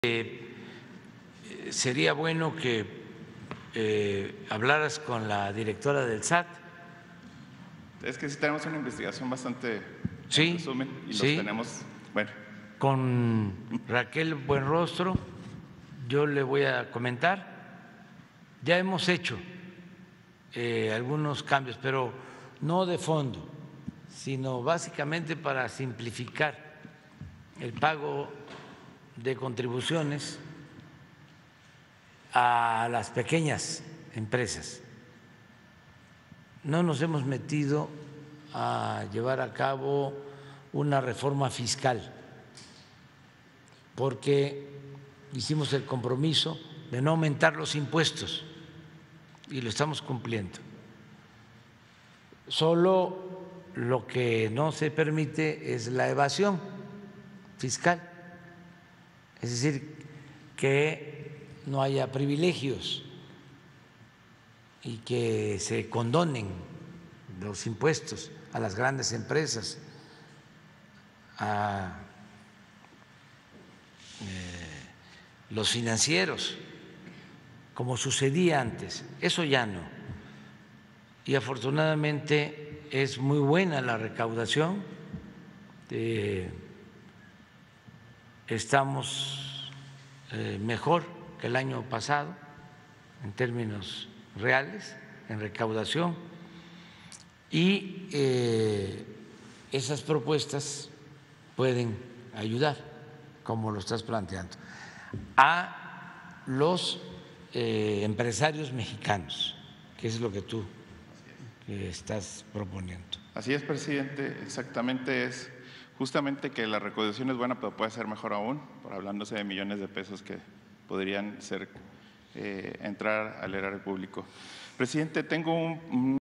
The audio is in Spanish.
Sería bueno que hablaras con la directora del SAT. Es que sí tenemos una investigación bastante Sí, en resumen y sí. los tenemos, bueno. Con Raquel Buenrostro, yo le voy a comentar. Ya hemos hecho algunos cambios, pero no de fondo, sino básicamente para simplificar el pago de contribuciones a las pequeñas empresas. No nos hemos metido a llevar a cabo una reforma fiscal porque hicimos el compromiso de no aumentar los impuestos y lo estamos cumpliendo. Solo lo que no se permite es la evasión fiscal, es decir, que no haya privilegios y que se condonen los impuestos a las grandes empresas, a los financieros, como sucedía antes. Eso ya no. Y afortunadamente es muy buena la recaudación. Estamos mejor que el año pasado en términos reales, en recaudación, y esas propuestas pueden ayudar, como lo estás planteando, a los empresarios mexicanos, que es lo que tú estás proponiendo. Así es, presidente, exactamente es justamente que la recaudación es buena, pero puede ser mejor aún, por hablándose de millones de pesos que podrían ser entrar al erario público. Presidente, tengo un